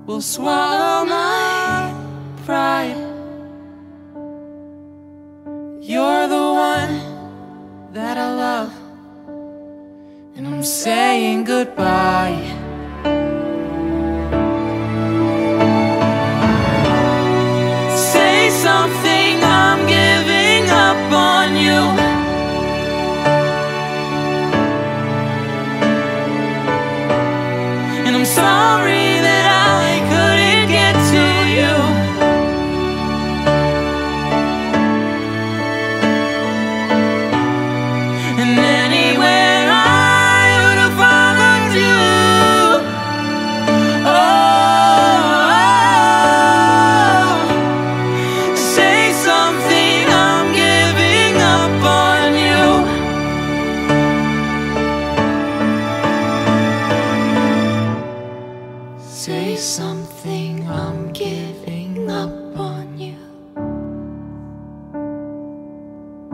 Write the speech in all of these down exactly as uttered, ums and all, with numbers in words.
will swallow my pride. You're the one that I love, and I'm saying goodbye. Say something, I'm giving up on you. And I'm sorry that I couldn't get to you. And anywhere I would have followed you. Oh, say something, I'm giving up on you. Say something, I'm giving up on you.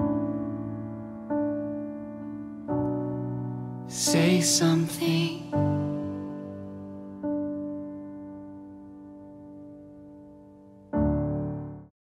Say something.